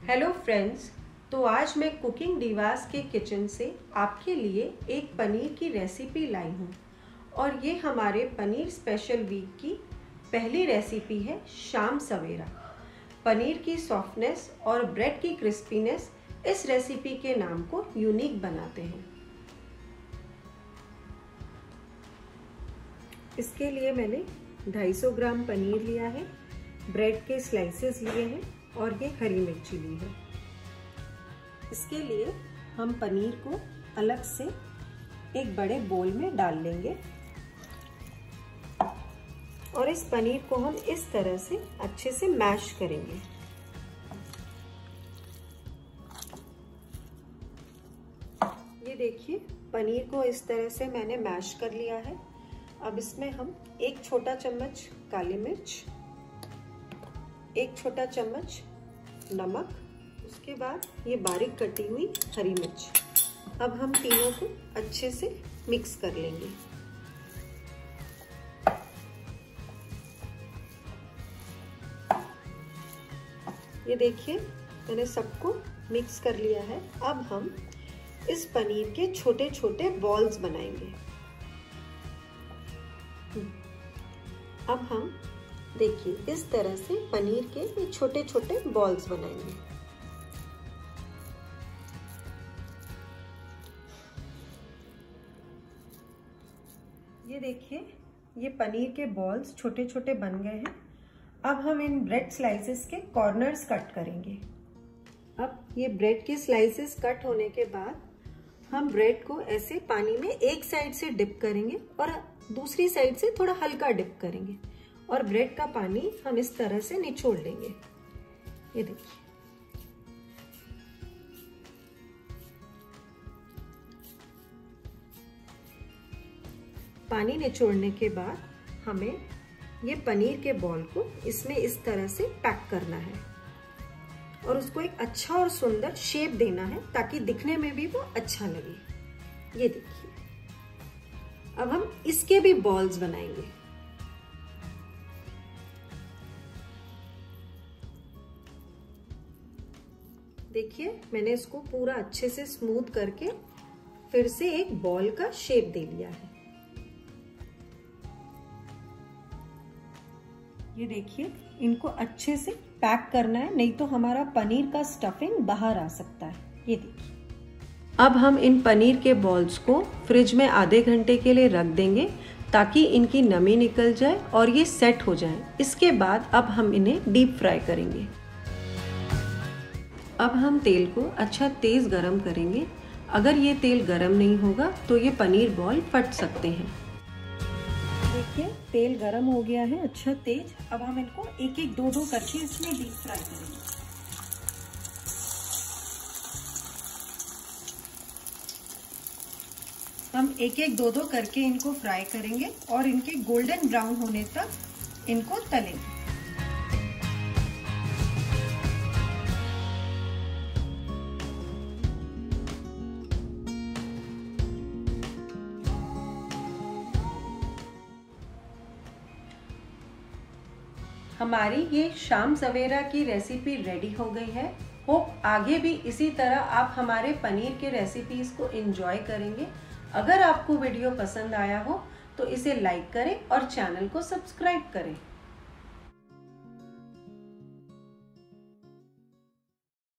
Hello friends, तो आज मैं कुकिंग डिवास के किचन से आपके लिए एक पनीर की रेसिपी लाई हूँ और ये हमारे पनीर स्पेशल वीक की पहली रेसिपी है। शाम सवेरा पनीर की सॉफ्टनेस और ब्रेड की क्रिस्पीनेस इस रेसिपी के नाम को यूनिक बनाते हैं। इसके लिए मैंने 250 ग्राम पनीर लिया है, ब्रेड के स्लाइसेस लिए हैं और ये हरी मिर्ची ली है। इसके लिए हम पनीर को अलग से एक बड़े बोल में डाल लेंगे और इस पनीर को हम इस तरह से अच्छे से मैश करेंगे। ये देखिए, पनीर को इस तरह से मैंने मैश कर लिया है। अब इसमें हम 1 छोटा चम्मच काली मिर्च, 1 छोटा चम्मच नमक, उसके बाद ये बारीक कटी हुई हरी मिर्च। अब हम तीनों को अच्छे से मिक्स कर लेंगे। ये देखिए, मैंने सबको मिक्स कर लिया है। अब हम इस पनीर के छोटे छोटे बॉल्स बनाएंगे। अब हम देखिए इस तरह से पनीर के ये छोटे छोटे बॉल्स बनाएंगे। ये देखिए, ये पनीर के बॉल्स छोटे छोटे बन गए हैं। अब हम इन ब्रेड स्लाइसेस के कॉर्नर्स कट करेंगे। अब ये ब्रेड के स्लाइसेस कट होने के बाद हम ब्रेड को ऐसे पानी में एक साइड से डिप करेंगे और दूसरी साइड से थोड़ा हल्का डिप करेंगे और ब्रेड का पानी हम इस तरह से निचोड़ लेंगे। ये देखिए, पानी निचोड़ने के बाद हमें ये पनीर के बॉल को इसमें इस तरह से पैक करना है और उसको एक अच्छा और सुंदर शेप देना है ताकि दिखने में भी वो अच्छा लगे। ये देखिए, अब हम इसके भी बॉल्स बनाएंगे। देखिए, मैंने इसको पूरा अच्छे से स्मूथ करके फिर से एक बॉल का शेप दे लिया है। ये देखिए, इनको अच्छे से पैक करना है, नहीं तो हमारा पनीर का स्टफिंग बाहर आ सकता है। ये देखिए, अब हम इन पनीर के बॉल्स को फ्रिज में आधे घंटे के लिए रख देंगे ताकि इनकी नमी निकल जाए और ये सेट हो जाए। इसके बाद अब हम इन्हें डीप फ्राई करेंगे। अब हम तेल को अच्छा तेज गरम करेंगे। अगर ये तेल गरम नहीं होगा तो ये पनीर बॉल फट सकते हैं। देखिए, तेल गरम हो गया है अच्छा तेज। अब हम इनको एक एक दो दो करके इसमें डीप फ्राई करेंगे। हम एक एक दो दो करके इनको फ्राई करेंगे और इनके गोल्डन ब्राउन होने तक इनको तलेंगे। हमारी ये शाम सवेरा की रेसिपी रेडी हो गई है। होप आगे भी इसी तरह आप हमारे पनीर के रेसिपीज को एंजॉय करेंगे। अगर आपको वीडियो पसंद आया हो तो इसे लाइक करें और चैनल को सब्सक्राइब करें।